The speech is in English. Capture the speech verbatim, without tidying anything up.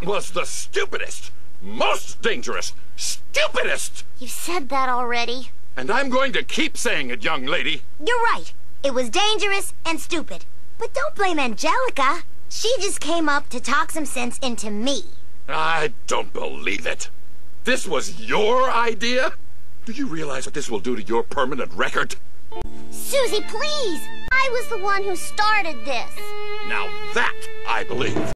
was the stupidest, most dangerous, stupidest! You said that already. And I'm going to keep saying it, young lady. You're right. It was dangerous and stupid. But don't blame Angelica. She just came up to talk some sense into me. I don't believe it. This was your idea? Do you realize what this will do to your permanent record? Susie, please! I was the one who started this. Now that I believe.